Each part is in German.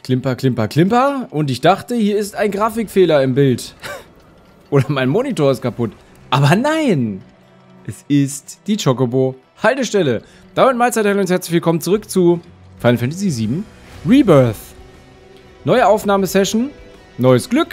Klimper, Klimper, Klimper. Und ich dachte, hier ist ein Grafikfehler im Bild. Oder mein Monitor ist kaputt. Aber nein! Es ist die Chocobo-Haltestelle. Damit Mahlzeit und herzlich willkommen zurück zu Final Fantasy VII Rebirth. Neue Aufnahmesession. Neues Glück.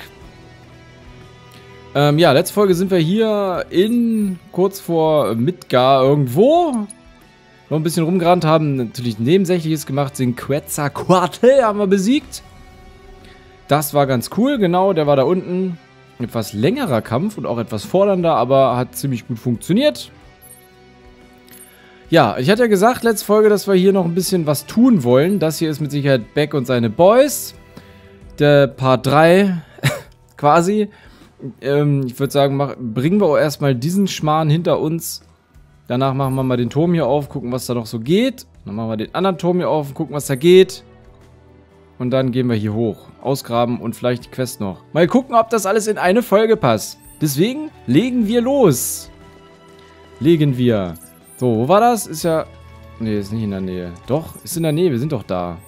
Ja, letzte Folge sind wir hier kurz vor Midgar irgendwo. Noch ein bisschen rumgerannt, haben natürlich Nebensächliches gemacht. Den Quetzalcoatl haben wir besiegt. Das war ganz cool, genau, der war da unten. Etwas längerer Kampf und auch etwas fordernder, aber hat ziemlich gut funktioniert. Ja, ich hatte ja gesagt, letzte Folge, dass wir hier noch ein bisschen was tun wollen. Das hier ist mit Sicherheit Beck und seine Boys. Der Part 3 quasi. Ich würde sagen, bringen wir auch erstmal diesen Schmarrn hinter uns. Danach machen wir mal den Turm hier auf, gucken, was da noch so geht. Dann machen wir den anderen Turm hier auf und gucken, was da geht. Und dann gehen wir hier hoch. Ausgraben und vielleicht die Quest noch. Mal gucken, ob das alles in eine Folge passt. Deswegen legen wir los. Legen wir. So, wo war das? Ist ja... Nee, ist nicht in der Nähe. Doch, ist in der Nähe. Wir sind doch da.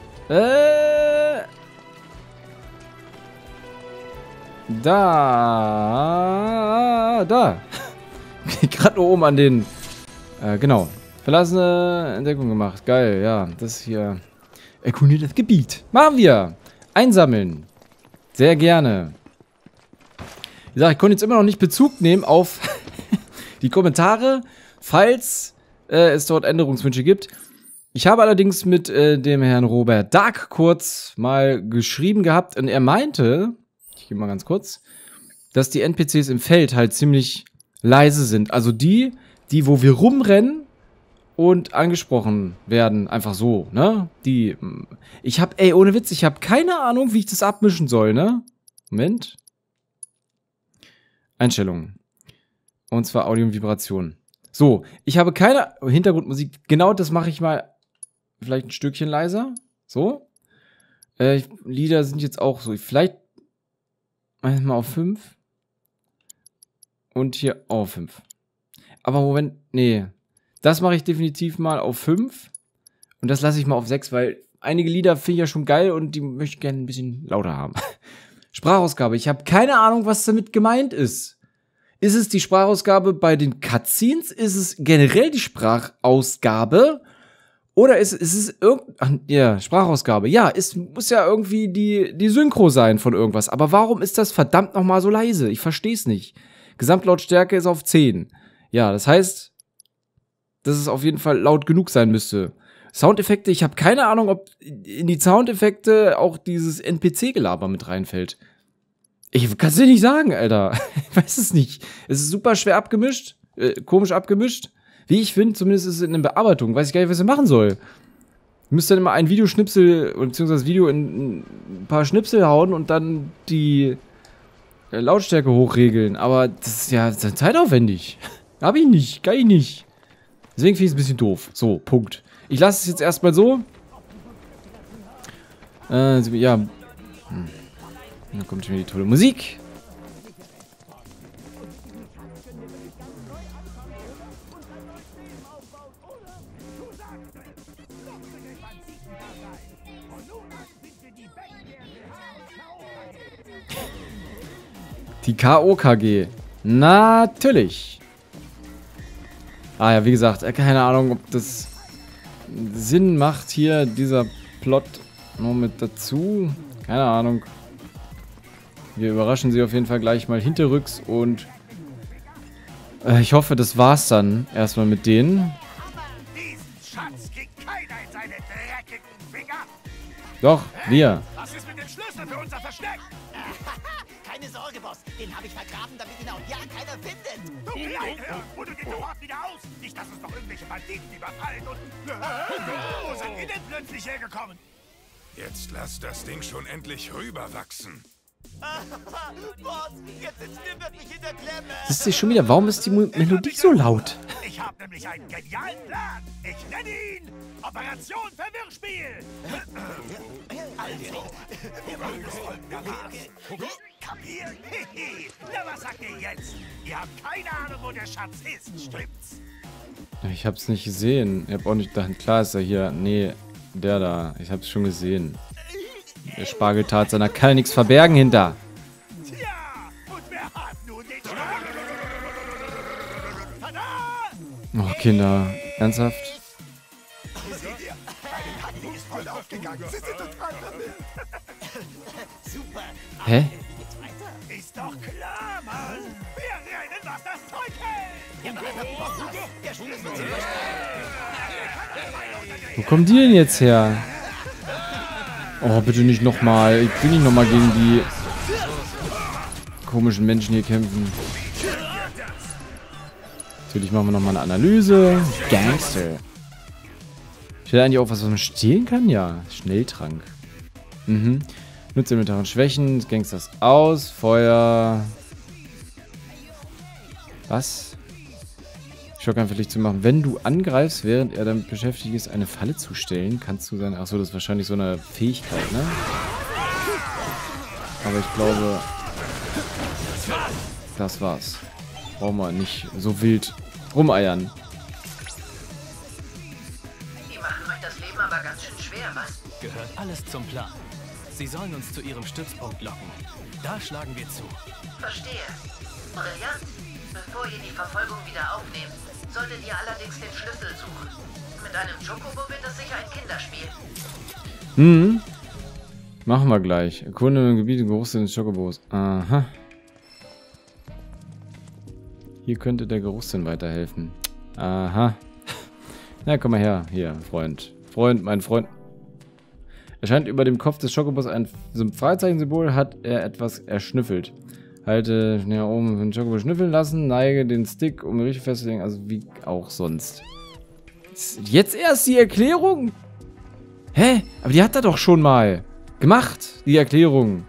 Da. Gerade oben an den... genau. Verlassene Entdeckung gemacht. Geil, ja. Das hier... Erkunde das Gebiet. Machen wir. Einsammeln. Sehr gerne. Wie gesagt, ich konnte jetzt immer noch nicht Bezug nehmen auf die Kommentare, falls es dort Änderungswünsche gibt. Ich habe allerdings mit dem Herrn Robert Dark kurz mal geschrieben gehabt und er meinte, ich gehe mal ganz kurz, dass die NPCs im Feld halt ziemlich leise sind. Also die, wo wir rumrennen und angesprochen werden, einfach so, ne? Ohne Witz, ich habe keine Ahnung, wie ich das abmischen soll, ne? Moment. Einstellungen. Und zwar Audio und Vibration. So, ich habe keine Hintergrundmusik. Genau das mache ich mal vielleicht ein Stückchen leiser. So. Lieder sind jetzt auch so. Vielleicht mal auf 5. Und hier auf 5. Aber Moment, nee. Das mache ich definitiv mal auf 5. Und das lasse ich mal auf 6, weil einige Lieder finde ich ja schon geil und die möchte ich gerne ein bisschen lauter haben. Sprachausgabe. Ich habe keine Ahnung, was damit gemeint ist. Ist es die Sprachausgabe bei den Cutscenes? Ist es generell die Sprachausgabe? Oder ist es ja, Sprachausgabe. Ja, es muss ja irgendwie die Synchro sein von irgendwas. Aber warum ist das verdammt nochmal so leise? Ich verstehe es nicht. Gesamtlautstärke ist auf 10. Ja, das heißt, dass es auf jeden Fall laut genug sein müsste. Soundeffekte, ich habe keine Ahnung, ob in die Soundeffekte auch dieses NPC-Gelaber mit reinfällt. Ich kann es dir nicht sagen, Alter. Ich weiß es nicht. Es ist super schwer abgemischt, komisch abgemischt. Wie ich finde, zumindest ist es in der Bearbeitung. Weiß ich gar nicht, was ich machen soll. Ich müsste dann immer ein Videoschnipsel, beziehungsweise das Video in ein paar Schnipsel hauen und dann die Lautstärke hochregeln. Aber das ist ja zeitaufwendig. Hab ich nicht, kann ich nicht. Deswegen finde ich es ein bisschen doof. So, Punkt. Ich lasse es jetzt erstmal so. Ja. Da kommt schon wieder die tolle Musik. Die KOKG. Natürlich. Ah ja, wie gesagt, keine Ahnung, ob das Sinn macht hier, dieser Plot noch mit dazu. Keine Ahnung. Wir überraschen sie auf jeden Fall gleich mal hinterrücks und ich hoffe, das war's dann erstmal mit denen. Doch, wir. Was ist mit dem Schlüssel für unser Versteck? Keine Sorge, Boss. Den habe ich vergraben, damit ihn auch ja keiner findet. Du Kleinhirn, hol du den Ort wieder aus. Nicht, dass uns noch irgendwelche Banditen überfallen und... Wo sind die denn plötzlich hergekommen? Jetzt lass das Ding schon endlich rüberwachsen. Boss, jetzt sitzen wir wirklich in der Klemme. Siehst du schon wieder, warum ist die Melodie so laut? Ich habe nämlich einen genialen Plan. Ich nenne ihn Operation Verwirrspiel. Also, wir wollen es folgendermaßen. Kapiert? Na, was sagt ihr jetzt? Ihr habt keine Ahnung, wo der Schatz ist, stimmt's? Ich hab's nicht gesehen. Ich hab auch nicht gedacht, klar ist er hier. Nee, der da. Ich hab's schon gesehen. Der Spargeltarzan, da kann er nichts verbergen hinter. Tja, und wer hat nun den Schlag? Tada! Oh, Kinder. Ernsthaft? Seht ihr? Meine Taktik ist voll aufgegangen. Sie sind total verwirrt. Super. Hä? Ist doch klar, Mann. Wir rennen, was das Zeug hält. Der Schlüssel zum Wo kommen die denn jetzt her? Oh, bitte nicht nochmal. Ich will nicht nochmal gegen die komischen Menschen hier kämpfen. Natürlich machen wir nochmal eine Analyse. Gangster. Ich hätte eigentlich auch was man stehlen kann? Ja. Schnelltrank. Mhm. Nutze Inventar und Schwächen. Gangsters aus. Feuer. Was? Schockern vielleicht zu machen. Wenn du angreifst, während er damit beschäftigt ist, eine Falle zu stellen, kannst du sein. Achso, das ist wahrscheinlich so eine Fähigkeit, ne? Aber ich glaube, das war's. Brauchen wir nicht so wild rumeiern. Die machen euch das Leben aber ganz schön schwer, was? Gehört alles zum Plan. Sie sollen uns zu ihrem Stützpunkt locken. Da schlagen wir zu. Verstehe. Brillant. Bevor ihr die Verfolgung wieder aufnehmt, solltet ihr allerdings den Schlüssel suchen. Mit einem Chocobo wird das sicher ein Kinderspiel. Mhm. Machen wir gleich. Erkunde Gebiete Geruchssinn des Chocobos. Aha. Hier könnte der Geruchssinn weiterhelfen. Aha. Na, komm mal her. Hier, Freund. Mein Freund. Erscheint über dem Kopf des Chocobos ein Fragezeichen-Symbol, hat er etwas erschnüffelt. Halte näher oben den Chocobo schnüffeln lassen, neige den Stick, um richtig festzulegen, also wie auch sonst. Jetzt erst die Erklärung? Hä? Aber die hat er doch schon mal gemacht, die Erklärung.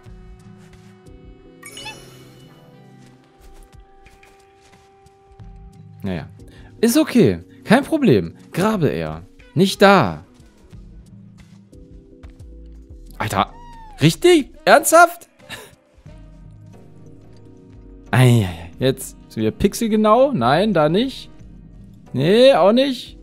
Naja. Ist okay. Kein Problem. Grabe er. Nicht da. Alter. Richtig? Ernsthaft? Eieiei. Jetzt ist wieder pixelgenau. Nein, da nicht. Nee, auch nicht.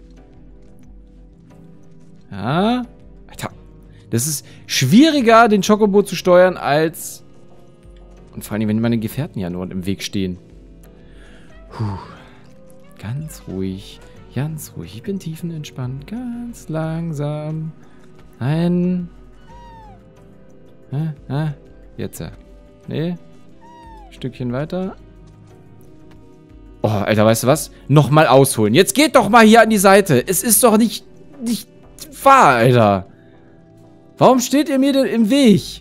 Ja. Alter. Das ist schwieriger, den Chocobo zu steuern, als... Und vor allem, wenn meine Gefährten ja nur im Weg stehen. Puh. Ganz ruhig. Ganz ruhig. Ich bin tiefenentspannt. Ganz langsam. Ein... Jetzt. Nee. Stückchen weiter. Oh, Alter, weißt du was? Nochmal ausholen. Jetzt geht doch mal hier an die Seite. Es ist doch nicht wahr, Alter. Warum steht ihr mir denn im Weg?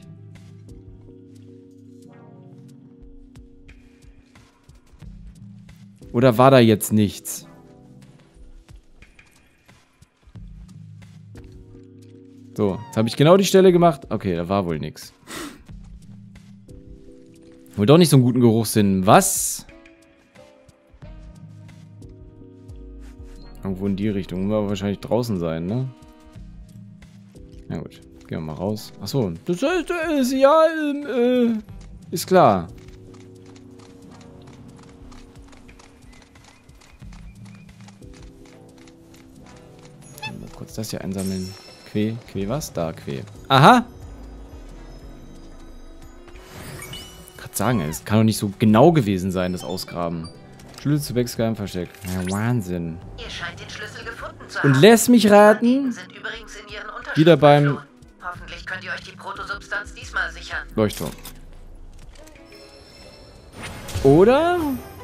Oder war da jetzt nichts? So, jetzt habe ich genau die Stelle gemacht. Okay, da war wohl nichts. Wohl doch nicht so einen guten Geruchssinn. Was? Irgendwo in die Richtung. Muss aber wahrscheinlich draußen sein, ne? Na gut, gehen wir mal raus. Achso, das ist ja, ist klar. Mal kurz das hier einsammeln. Quä was? Da, Quä. Aha! Gerade sagen, es kann doch nicht so genau gewesen sein, das Ausgraben. Schlüssel zu Becks Geheimversteck. Ja, Wahnsinn. Ihr scheint den Schlüssel gefunden zu Und haben. lässt mich raten. Sind übrigens in ihren Unterschlupf Wieder beim geflohen. Hoffentlich könnt ihr euch die Protosubstanz diesmal sichern. Leuchtturm. Oder?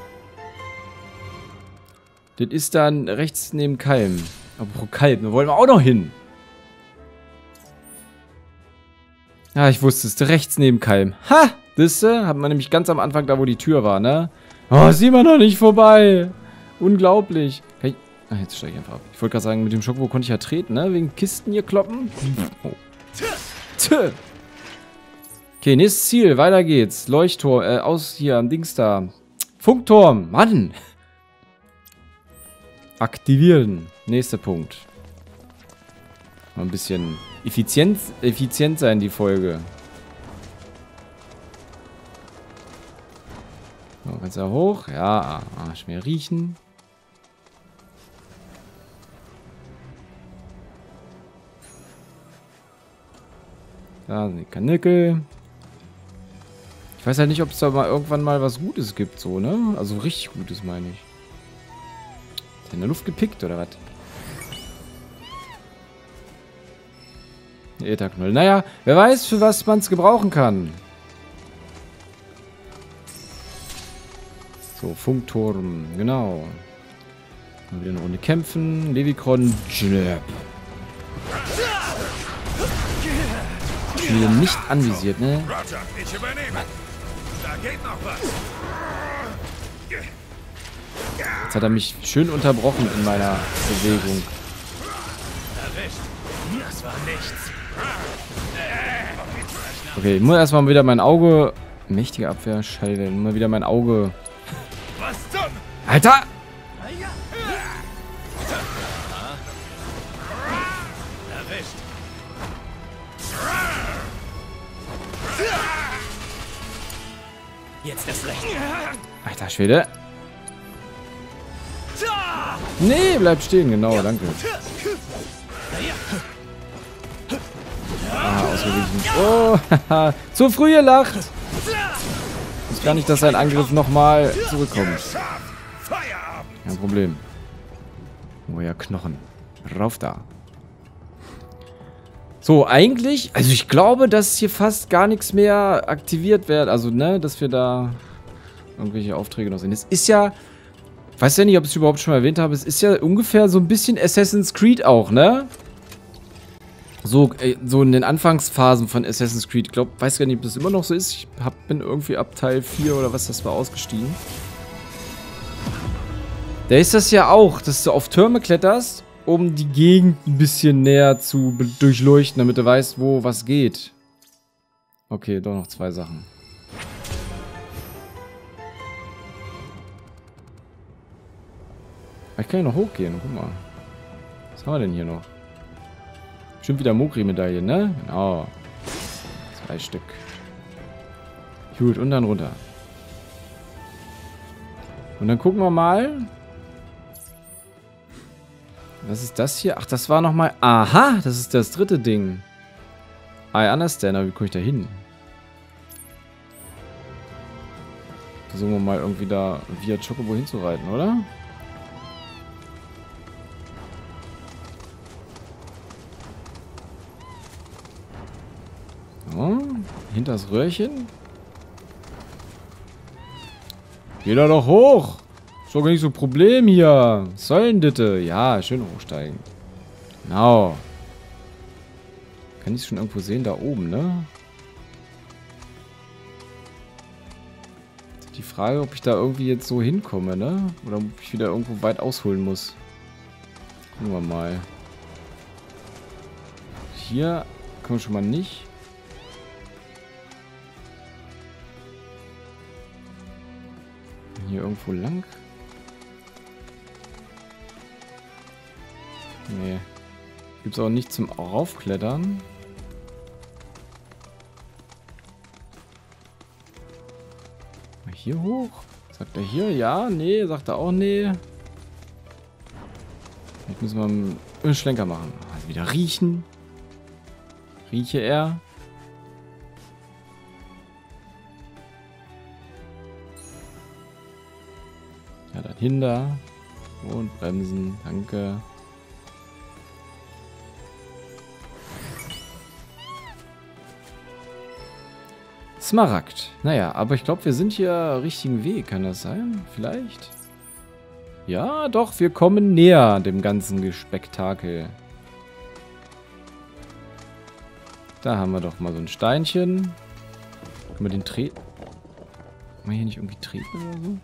Das ist dann rechts neben Kalm. Aber Kalm, da wollen wir auch noch hin. Ja, ich wusste es. Rechts neben Kalm. Ha! Wisste, hat man nämlich ganz am Anfang, da wo die Tür war, ne? Oh, sieht man noch nicht vorbei. Unglaublich. Hey. Ach, jetzt steige ich einfach ab. Ich wollte gerade sagen, mit dem Schock, wo konnte ich ja treten, ne? Wegen Kisten hier kloppen. Oh. Tö. Okay, nächstes Ziel. Weiter geht's. Leuchtturm. Aus hier am Dings da. Funkturm. Mann. Aktivieren. Nächster Punkt. Mal ein bisschen effizient sein, die Folge. So, kannst du da hoch? Ja, schwer riechen. Da sind die Karnickel. Ich weiß halt nicht, ob es da mal irgendwann mal was Gutes gibt, so, ne? Also richtig Gutes, meine ich. Ist der in der Luft gepickt, oder was? Ätherknoll. Naja, wer weiß, für was man es gebrauchen kann. So, Funkturm, genau. Mal wieder eine Runde kämpfen. Levikron, Jlep. Spiele nicht anvisiert, ne? Roger, ich übernehme. Da geht noch was. Jetzt hat er mich schön unterbrochen in meiner Bewegung. Erwischt. Das war nichts. Okay, ich muss erstmal wieder mein Auge... Mächtige Abwehr, Schallwellen. Mal wieder mein Auge... Was zum? Alter! Erwischt. Jetzt das Licht. Alter Schwede. Nee, bleib stehen, genau, danke. Ah, ausgewichen. Oh, haha. Zu früh gelacht. Ich wusste gar nicht, dass sein Angriff nochmal zurückkommt. Feierabend. Kein Problem. Oh ja, Knochen. Rauf da. So, eigentlich, also ich glaube, dass hier fast gar nichts mehr aktiviert wird. Also, ne, dass wir da irgendwelche Aufträge noch sehen. Es ist ja, ich weiß ja nicht, ob ich es überhaupt schon mal erwähnt habe, es ist ja ungefähr so ein bisschen Assassin's Creed auch, ne? So in den Anfangsphasen von Assassin's Creed. Ich glaube, weiß gar nicht, ob das immer noch so ist. Ich bin irgendwie ab Teil 4 oder was das war ausgestiegen. Da ist das ja auch, dass du auf Türme kletterst, um die Gegend ein bisschen näher zu durchleuchten, damit du weißt, wo was geht. Okay, doch noch 2 Sachen. Ich kann ja noch hochgehen, guck mal. Was haben wir denn hier noch? Bestimmt wieder Mokri-Medaille, ne? Genau. 2 Stück. Gut, und dann runter. Und dann gucken wir mal. Was ist das hier? Ach, das war nochmal... Aha, das ist das 3. Ding. I understand, aber wie komme ich da hin? Versuchen wir mal irgendwie da via Chocobo hinzureiten, oder? So, hinter das Röhrchen. Geh da doch hoch! Ist doch gar nicht so ein Problem hier. Was soll denn das? Ja, schön hochsteigen. Genau. Kann ich es schon irgendwo sehen? Da oben, ne? Die Frage, ob ich da irgendwie jetzt so hinkomme, ne? Oder ob ich wieder irgendwo weit ausholen muss. Gucken wir mal. Hier kommen wir schon mal nicht. Hier irgendwo lang? Nee. Gibt's auch nicht zum Raufklettern. Mal hier hoch? Sagt er hier? Ja? Nee? Sagt er auch nee? Jetzt müssen wir einen Schlenker machen. Also wieder riechen. Rieche er. Ja, dann hinter. Und bremsen. Danke. Smaragd. Naja, aber ich glaube, wir sind hier richtigen Weg. Kann das sein? Vielleicht? Ja, doch, wir kommen näher dem ganzen Spektakel. Da haben wir doch mal so ein Steinchen. Können wir den treten? Kann man hier nicht irgendwie treten oder so?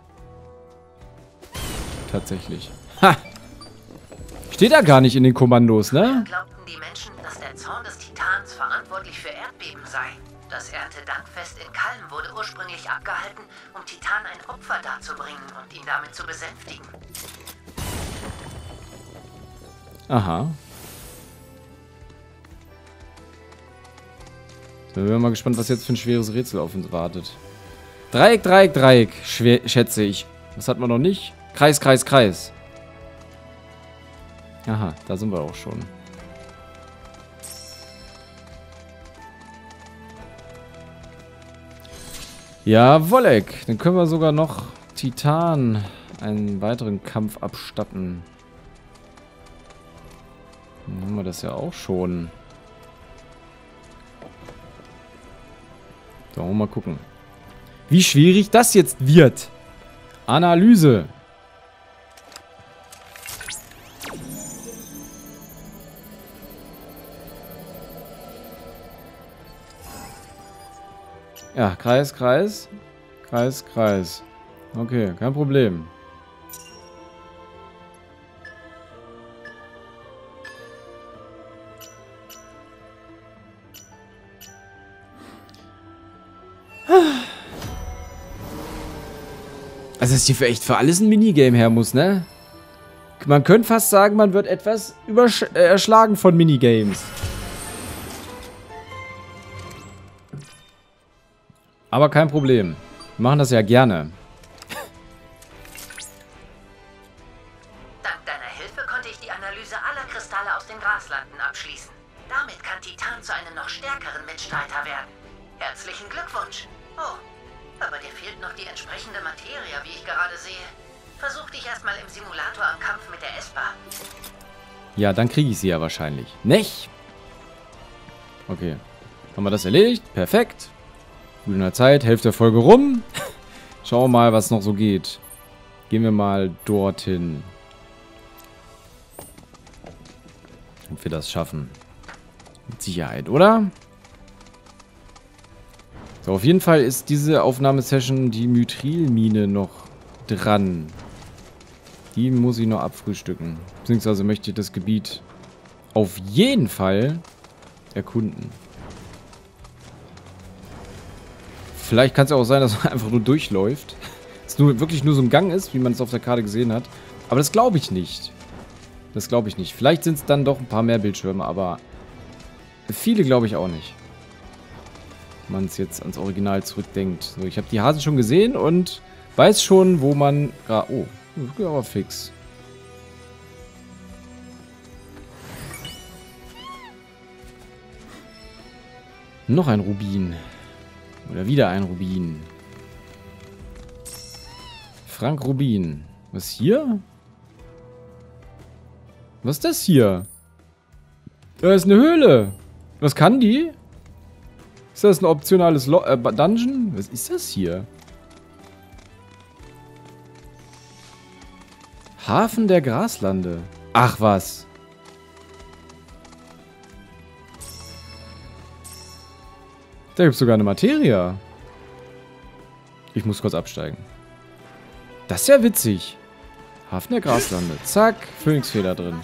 Tatsächlich. Ha! Steht da gar nicht in den Kommandos, ne? Glaubten die Menschen, dass der Zorn des Titans verantwortlich für Erdbeben sei. Das Erntedankfest in Kalm wurde ursprünglich abgehalten, um Titan ein Opfer darzubringen und ihn damit zu besänftigen. Aha. So, wir sind mal gespannt, was jetzt für ein schweres Rätsel auf uns wartet. Dreieck, Dreieck, Dreieck, schätze ich. Was hat man noch nicht? Kreis, Kreis, Kreis. Aha, da sind wir auch schon. Ja, Wolleck. Dann können wir sogar noch Titan einen weiteren Kampf abstatten. Dann haben wir das ja auch schon. So, mal gucken. Wie schwierig das jetzt wird. Analyse. Ja, Kreis, Kreis. Kreis, Kreis. Okay, kein Problem. Also, dass hier für echt für alles ein Minigame her muss, ne? Man könnte fast sagen, man wird etwas erschlagen von Minigames. Aber kein Problem. Wir machen das ja gerne. Dank deiner Hilfe konnte ich die Analyse aller Kristalle aus den Graslanden abschließen. Damit kann Titan zu einem noch stärkeren Mitstreiter werden. Herzlichen Glückwunsch. Oh, aber dir fehlt noch die entsprechende Materie, wie ich gerade sehe. Versuch dich erstmal im Simulator am Kampf mit der Esper. Ja, dann kriege ich sie ja wahrscheinlich. Nicht? Okay. Haben wir das erledigt? Perfekt. Gut in der Zeit. Hälfte der Folge rum. Schauen wir mal, was noch so geht. Gehen wir mal dorthin. Ob wir das schaffen. Mit Sicherheit, oder? So, auf jeden Fall ist diese Aufnahmesession die Mithrilmine noch dran. Die muss ich noch abfrühstücken. Beziehungsweise möchte ich das Gebiet auf jeden Fall erkunden. Vielleicht kann es ja auch sein, dass man einfach nur durchläuft. Es wirklich nur so ein Gang ist, wie man es auf der Karte gesehen hat. Aber das glaube ich nicht. Das glaube ich nicht. Vielleicht sind es dann doch ein paar mehr Bildschirme, aber viele glaube ich auch nicht. Wenn man es jetzt ans Original zurückdenkt. So, ich habe die Hasen schon gesehen und weiß schon, wo man... Oh, das geht aber fix. Noch ein Rubin. Oder wieder ein Rubin. Frank Rubin. Was hier? Was ist das hier? Da ist eine Höhle. Was kann die? Ist das ein optionales Dungeon? Was ist das hier? Hafen der Graslande. Ach was. Da gibt es sogar eine Materia. Ich muss kurz absteigen. Das ist ja witzig. Hafen der Graslande. Zack, Phönixfeder drin.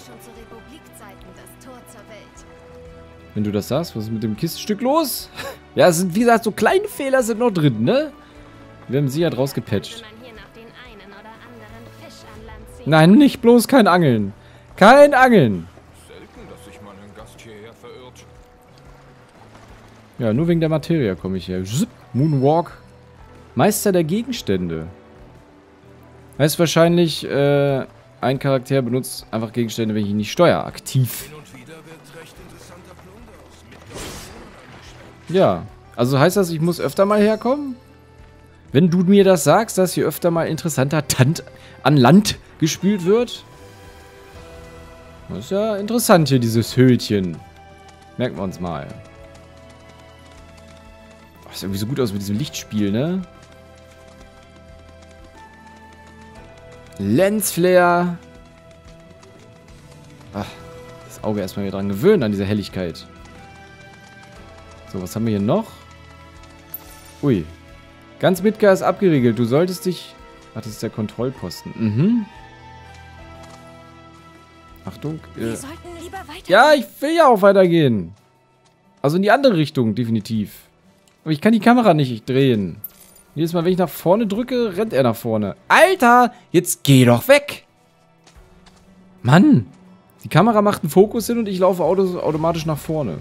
Wenn du das sagst, was ist mit dem Kistenstück los? Ja, es sind, wie gesagt, so kleine Fehler sind noch drin, ne? Wir haben sie ja draus gepatcht. Nein, nicht bloß kein Angeln. Kein Angeln. Selten, dass sich mal ein Gast hierher verirrt. Ja, nur wegen der Materia komme ich her. Moonwalk. Meister der Gegenstände. Heißt wahrscheinlich, ein Charakter benutzt einfach Gegenstände, wenn ich ihn nicht steuere. Aktiv. Hin und wieder wird recht interessanter Plunder aus Ja. Also heißt das, ich muss öfter mal herkommen? Wenn du mir das sagst, dass hier öfter mal interessanter Tant an Land gespült wird? Das ist ja interessant hier, dieses Höhlchen. Merken wir uns mal. Das sieht irgendwie so gut aus mit diesem Lichtspiel, ne? Lensflare. Ach, das Auge erstmal wieder dran gewöhnen an diese Helligkeit. So, was haben wir hier noch? Ui. Ganz Midgar ist abgeriegelt. Du solltest dich... Ach, das ist der Kontrollposten. Mhm. Achtung. Wir sollten lieber weiter. Ja, ich will ja auch weitergehen. Also in die andere Richtung, definitiv. Aber ich kann die Kamera nicht drehen. Jedes Mal, wenn ich nach vorne drücke, rennt er nach vorne. Alter, jetzt geh doch weg. Mann. Die Kamera macht einen Fokus hin und ich laufe automatisch nach vorne.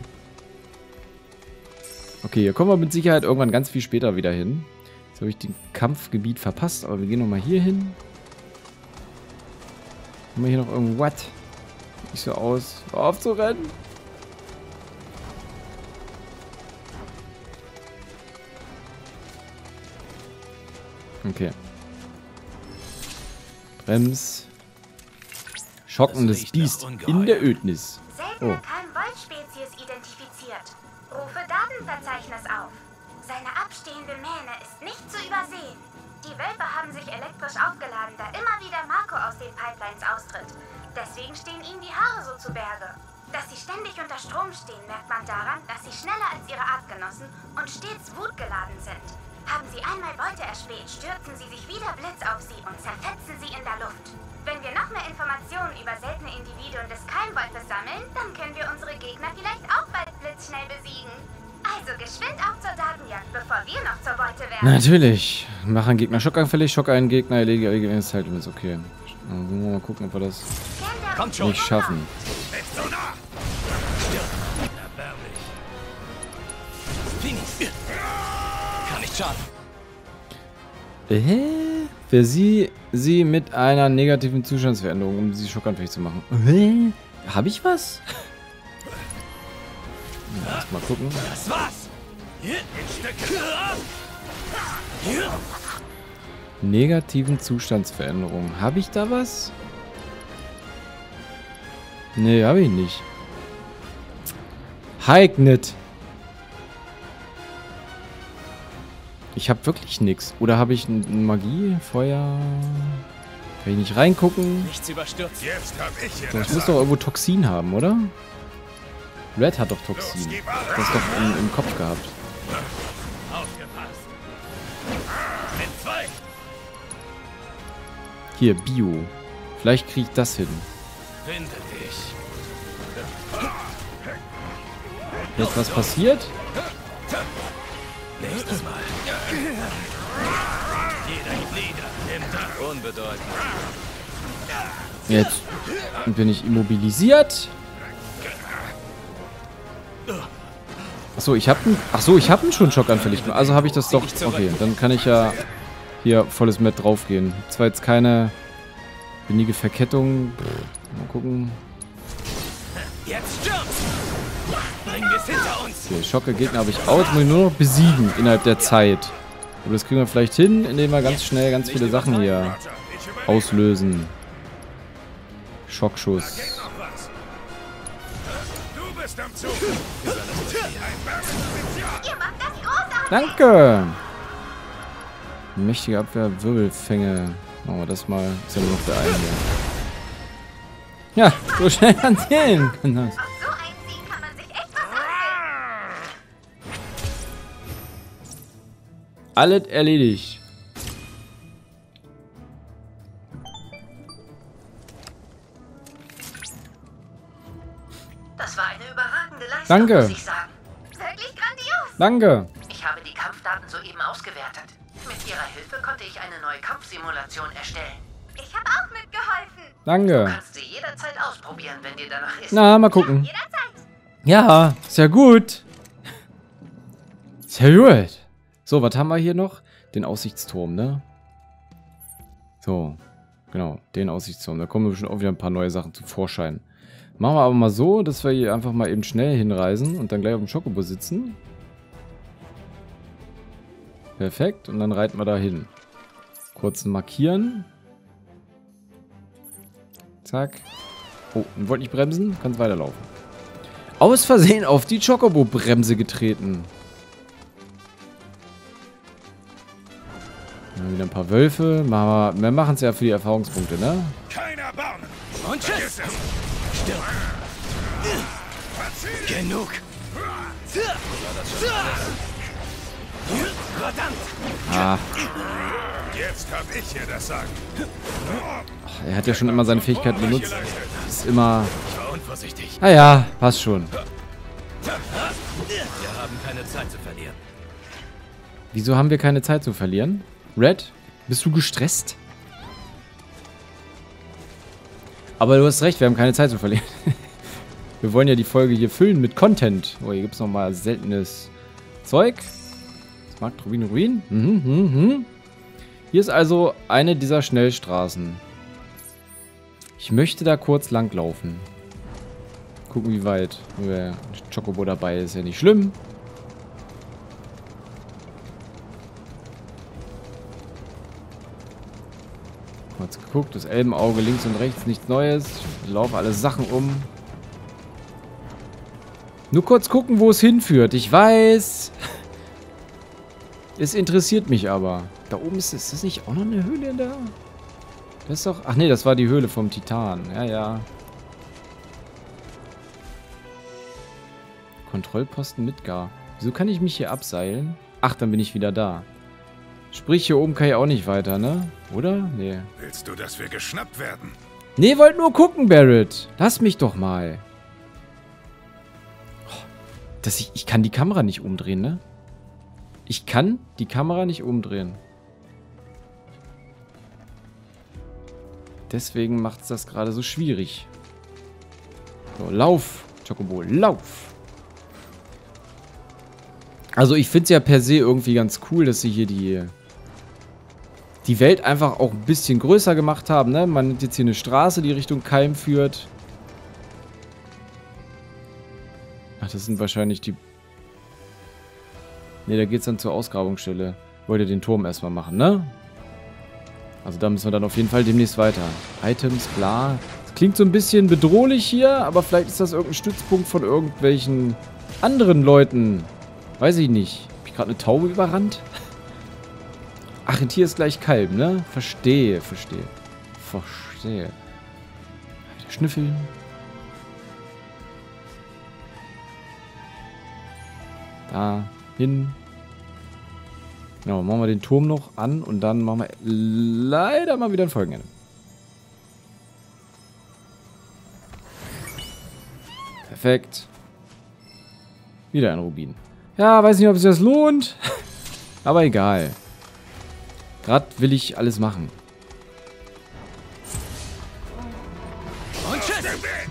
Okay, hier kommen wir mit Sicherheit irgendwann ganz viel später wieder hin. Jetzt habe ich den Kampfgebiet verpasst, aber wir gehen nochmal hier hin. Haben wir hier noch irgendwas? Sieht nicht so aus. Hör auf zu rennen. Okay. Brems. Schockendes Das riecht nach Biest Ungeheuer. in der Ödnis. Seltene Oh. Keim-Wolf-Spezies identifiziert. Rufe Datenverzeichnis auf. Seine abstehende Mähne ist nicht zu übersehen. Die Wölfe haben sich elektrisch aufgeladen, da immer wieder Marco aus den Pipelines austritt. Deswegen stehen ihnen die Haare so zu Berge. Dass sie ständig unter Strom stehen, merkt man daran, dass sie schneller als ihre Artgenossen und stets wutgeladen sind. Haben sie einmal Beute erspäht, stürzen sie sich wieder Blitz auf sie und zerfetzen sie in der Luft. Wenn wir noch mehr Informationen über seltene Individuen des Keimwolfes sammeln, dann können wir unsere Gegner vielleicht auch bald blitzschnell besiegen. Also geschwind auf zur Datenjagd, bevor wir noch zur Beute werden. Natürlich. Machen Gegner schockanfällig, Schock einen Gegner, erledige ist halt immer okay. Also, mal gucken, ob wir das Kommt schon. nicht schaffen. Nicht so nah! Erbärmlich. Finis. Kann nicht schaden. Für sie mit einer negativen Zustandsveränderung, um sie schockanfällig zu machen. Hab ich was? Ja, erst mal gucken. Das war's. Negativen Zustandsveränderung. Habe ich da was? Nee, habe ich nicht. Heignet. Ich habe wirklich nichts. Oder habe ich Magie, Feuer? Kann ich nicht reingucken? Nichts überstürzt. Jetzt hab ich hier Doch, das ich muss doch irgendwo Toxin haben, oder? Red hat doch Toxin. Das ist doch im Kopf gehabt. Aufgepasst. Mit 2. Hier, Bio. Vielleicht kriege ich das hin. Finde dich. Jetzt was passiert? Nächstes Mal. Jeder gibt Lieder. Im Dach. Unbedeutend. Jetzt bin ich immobilisiert. Achso, ich habe ihn schon schockanfällig gemacht. Also habe ich das doch. Okay, dann kann ich ja hier volles Met draufgehen. Zwar jetzt keine wenige Verkettung. Mal gucken. Jetzt stürmt. Bringen wir es hinter uns. Okay, Schocke Gegner habe ich aus. Muss ich nur noch besiegen innerhalb der Zeit. Aber das kriegen wir vielleicht hin, indem wir ganz schnell ganz viele Sachen hier auslösen. Schockschuss. noch was. Du bist am Zug. Ihr macht das großartig! Danke! Mächtige Abwehr, Wirbelfänge. Machen wir das mal. Ist ja nur noch der eine hier. Ja, so schnell kann's gehen. Auf so einen Sieg kann man sich echt was ansehen. Alles erledigt. Das war eine überragende Leistung, Danke. muss ich sagen. Wirklich grandios! Danke. Ich habe die Kampfdaten soeben ausgewertet. Mit Ihrer Hilfe konnte ich eine neue Kampfsimulation erstellen. Ich habe auch mitgeholfen. Du Danke. kannst sie jederzeit ausprobieren, wenn dir danach ist. Na, mal gucken. Jederzeit. Ja, ist ja gut. Sehr gut. So, was haben wir hier noch? Den Aussichtsturm, ne? So, genau, den Aussichtsturm. Da kommen bestimmt auch wieder ein paar neue Sachen zum Vorschein. Machen wir aber mal so, dass wir hier einfach mal eben schnell hinreisen und dann gleich auf dem Schokobo sitzen. Perfekt, und dann reiten wir da hin. Kurz markieren. Zack. Oh, wollte nicht bremsen, kann es weiterlaufen. Aus Versehen auf die Chocobo-Bremse getreten. Dann wieder ein paar Wölfe. Wir machen es ja für die Erfahrungspunkte, ne? Kein Erbarmen. Und tschüss. Vergiss es. Stirb. Genug. Verdammt. Ah, Jetzt hab ich hier das Sagen. er hat ja schon immer seine Fähigkeiten benutzt. Ist immer... Ich war unvorsichtig. Ah ja, passt schon. Wir haben keine Zeit zu verlieren. Wieso haben wir keine Zeit zu verlieren? Red, bist du gestresst? Aber du hast recht, wir haben keine Zeit zu verlieren. Wir wollen ja die Folge hier füllen mit Content. Oh, hier gibt es nochmal seltenes Zeug. Markt Ruin. Hier ist also eine dieser Schnellstraßen. Ich möchte da kurz langlaufen. Gucken, wie weit. Nur Chocobo dabei ist ja nicht schlimm. Kurz geguckt, das Elbenauge links und rechts, nichts Neues. Ich laufe alle Sachen um. Nur kurz gucken, wo es hinführt. Ich weiß. Es interessiert mich aber. Da oben ist das nicht auch noch eine Höhle da? Das ist doch... Ach nee, das war die Höhle vom Titan. Ja, ja. Kontrollposten Midgar. Wieso kann ich mich hier abseilen? Ach, dann bin ich wieder da. Sprich, hier oben kann ich auch nicht weiter, ne? Oder? Nee. Willst du, dass wir geschnappt werden? Nee, wollt nur gucken, Barret. Lass mich doch mal. Ich kann die Kamera nicht umdrehen, ne? Ich kann die Kamera nicht umdrehen. Deswegen macht es das gerade so schwierig. So, lauf, Chocobo, lauf. Also ich finde es ja per se irgendwie ganz cool, dass sie hier die Welt einfach auch ein bisschen größer gemacht haben, ne? Man nimmt jetzt hier eine Straße, die Richtung Kalm führt. Ach, das sind wahrscheinlich die... Ne, da geht's dann zur Ausgrabungsstelle. Wollt ihr den Turm erstmal machen, ne? Also da müssen wir dann auf jeden Fall demnächst weiter. Items, klar. Das klingt so ein bisschen bedrohlich hier, aber vielleicht ist das irgendein Stützpunkt von irgendwelchen anderen Leuten. Weiß ich nicht. Hab ich gerade eine Taube überrannt? Ach, ein Tier ist gleich Kalb, ne? Verstehe, verstehe. Verstehe. Wieder schnüffeln. Da, hin. Genau, machen wir den Turm noch an und dann machen wir leider mal wieder ein Folgenende. Perfekt. Wieder ein Rubin. Ja, weiß nicht, ob sich das lohnt. Aber egal. Gerade will ich alles machen. Und tschüss!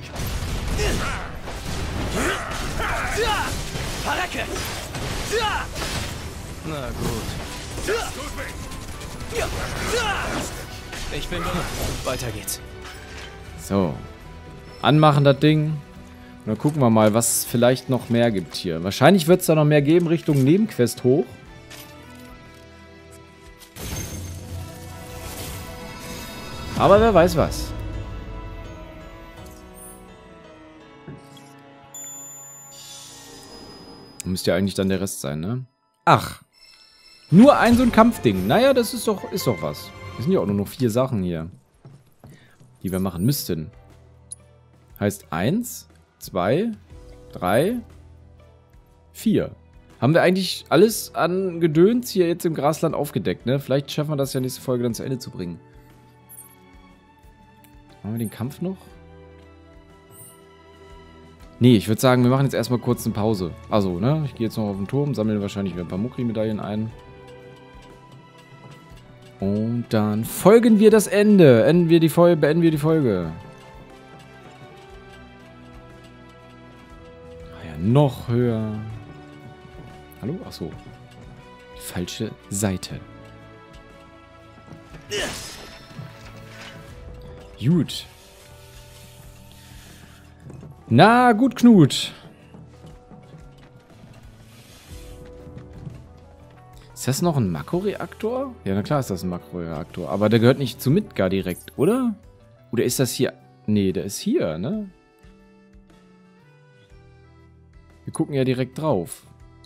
Verrecke! Na gut. Ich bin bereit. Weiter geht's. So. Anmachen das Ding. Und dann gucken wir mal, was es vielleicht noch mehr gibt hier. Wahrscheinlich wird es da noch mehr geben Richtung Nebenquest hoch. Aber wer weiß was. Müsste ja eigentlich dann der Rest sein, ne? Ach. Nur ein so ein Kampfding. Naja, das ist doch was. Das sind ja auch nur noch 4 Sachen hier. Die wir machen müssten. Heißt 1, 2, 3, 4. Haben wir eigentlich alles an Gedöns hier jetzt im Grasland aufgedeckt, ne? Vielleicht schaffen wir das ja nächste Folge dann zu Ende zu bringen. Machen wir den Kampf noch? Nee, ich würde sagen, wir machen jetzt erstmal kurz eine Pause. Also, ne? Ich gehe jetzt noch auf den Turm, sammle wahrscheinlich wieder ein paar Mukri-Medaillen ein. Und dann folgen wir das Ende. Beenden wir die Folge. Ah ja, noch höher. Hallo? Achso. Die falsche Seite. Gut. Na, gut, Knut. Ist das noch ein Makroreaktor? Ja, na klar ist das ein Makroreaktor. Aber der gehört nicht zu Midgar direkt, oder? Oder ist das hier... Nee, der ist hier, ne? Wir gucken ja direkt drauf.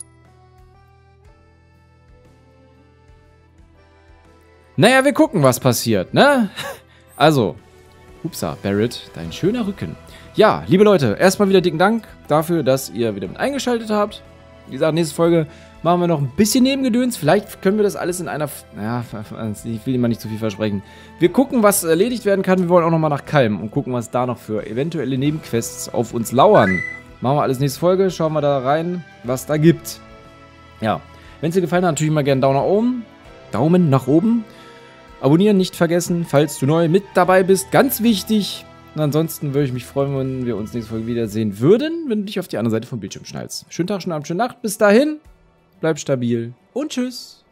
Naja, wir gucken, was passiert, ne? Also, upsa, Barret, dein schöner Rücken. Ja, liebe Leute, erstmal wieder dicken Dank dafür, dass ihr wieder mit eingeschaltet habt. Wie gesagt, nächste Folge machen wir noch ein bisschen Nebengedöns. Vielleicht können wir das alles in einer... Ja, ich will immer nicht zu viel versprechen. Wir gucken, was erledigt werden kann. Wir wollen auch nochmal nach Kalm und gucken, was da noch für eventuelle Nebenquests auf uns lauern. Machen wir alles nächste Folge. Schauen wir da rein, was da gibt. Ja, wenn es dir gefallen hat, natürlich mal gerne einen Daumen nach oben. Daumen nach oben. Abonnieren nicht vergessen, falls du neu mit dabei bist. Ganz wichtig. Und ansonsten würde ich mich freuen, wenn wir uns nächste Folge wiedersehen würden, wenn du dich auf die andere Seite vom Bildschirm schnallst. Schönen Tag, schönen Abend, schöne Nacht. Bis dahin, bleib stabil und tschüss.